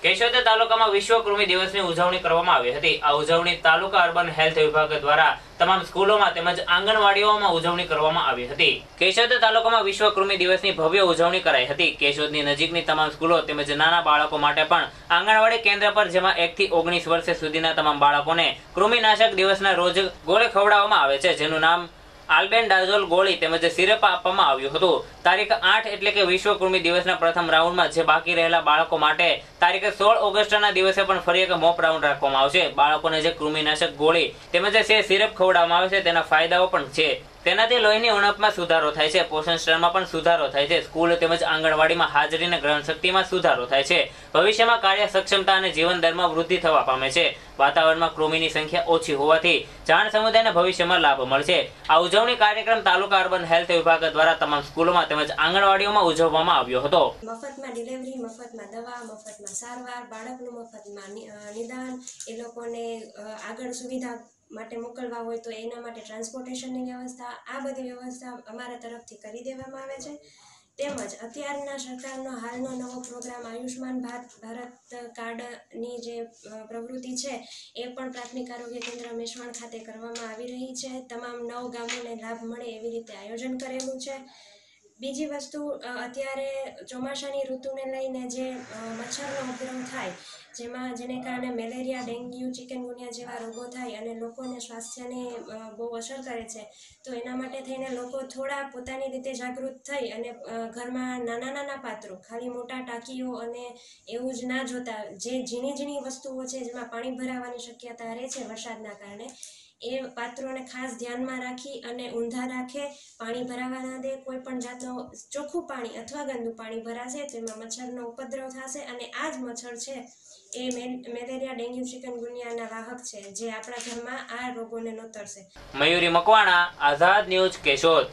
કેશોદ તાલુકામાં વિશ્વ કૃમિ દિવસની ઉજવણી કરવામાં આવી હતી। આ ઉજવણી તાલુકા અર્બન હેલ્થ વિભાગ દ્વારા તમામ સ્કૂલોમાં તેમજ આંગણવાડીઓમાં ઉજવણી કરવામાં આવી હતી। કેશોદ તાલુકામાં વિશ્વ કૃમિ દિવસની ભવ્ય ઉજવણી કરાઈ હતી। કેશોદની નજીકની તમામ સ્કૂલો તેમજ નાના બાળકો માટે પણ આંગણવાડી કેન્દ્ર પર જેમાં 1 થી 19 વર્ષ સુધીના તમામ બાળકોને કૃમિનાશક દિવસના રોજ ગોળી ખવડાવવામાં આવે છે, જેનું નામ આલ્બેન્ડાઝોલ ગોળી તેમજ સિરપ આપવામાં આવ્યું હતું। તારીખ 8 એટલે કે વિશ્વ કૃમિ દિવસના પ્રથમ રાઉન્ડમાં જે બાકી રહેલા બાળકો માટે તારીખ 16 ઓગસ્ટના દિવસે પણ ફરી એક મોક રાઉન્ડ રાખવામાં આવશે। બાળકોને જે કૃમિનાશક ગોળી તેમજ જે સિરપ ખવડાવવામાં આવે છે તેના ફાયદાઓ પણ છે। તેનાથી લોહીની ઉણપમાં સુધારો થાય છે, પોષણ સ્તરમાં પણ સુધારો થાય છે, સ્કૂલ તેમજ આંગણવાડીમાં હાજરી અને ગ્રહણ શક્તિમાં સુધારો થાય છે, ભવિષ્યમાં કાર્ય સક્ષમતા અને જીવન દરમાં વૃદ્ધિ થવા પામે છે, વાતાવરણમાં કૃમિની સંખ્યા ઓછી હોવાથી જાણ સમુદાયને ભવિષ્યમાં લાભ મળશે। આ ઉજવણી કાર્યક્રમ તાલુકા અર્બન હેલ્થ વિભાગ દ્વારા તમામ સ્કૂલોમાં તેમજ આંગણવાડીઓમાં ઉજવવામાં આવ્યો હતો। મફતમાં ડિલિવરી, મફતમાં દવા, મફતમાં સારવાર, બાળકનું મફતમાં નિદાન, એ લોકોને આગળ સુવિધા માટે મોકલવા હોય તો એના માટે ટ્રાન્સપોર્ટેશનની વ્યવસ્થા, આ બધી વ્યવસ્થા અમારા તરફથી કરી દેવામાં આવે છે। તેમજ અત્યારના સરકારનો હાલનો નવો પ્રોગ્રામ આયુષ્માન ભારત કાર્ડની જે પ્રવૃત્તિ છે એ પણ પ્રાથમિક આરોગ્ય કેન્દ્ર મેશ્વાણ ખાતે કરવામાં આવી રહી છે। તમામ 9 ગામોને લાભ મળે એવી રીતે આયોજન કરેલું છે। બીજી વસ્તુ, અત્યારે ચોમાસાની ઋતુને લઈને જે મચ્છરનો ઉપદ્રવ થાય, જેને કારણે મેલેરિયા, ડેન્ગ્યુ, ચિકનગુનિયા જેવા રોગો થાય અને લોકોને સ્વાસ્થ્યને બહુ અસર કરે છે, તો એના માટે થઈને લોકો થોડા પોતાની રીતે જાગૃત થઈ અને ઘરમાં નાના પાત્રો, ખાલી મોટા ટાંકીઓ અને એવું જ ના જોતા, જે ઝીણી વસ્તુઓ છે જેમાં પાણી ભરાવાની શક્યતા રહે છે વરસાદના કારણે, એ પાત્રોને ખાસ ધ્યાનમાં રાખી અને ઊંધા રાખે, પાણી ભરાવા ના દે। કોઈ પણ જાતનું ચોખ્ખું પાણી અથવા ગંદુ પાણી ભરાશે તો એમાં મચ્છરનો ઉપદ્રવ થશે અને આ જ મચ્છર છે એ મેલેરિયા, ડેન્ગ્યુ, ચિકનગુનિયાના વાહક છે, જે આપણા ઘરમાં આ રોગોને નોતરશે। મયુરી મકવાણા, આઝાદ ન્યૂઝ, કેશોદ।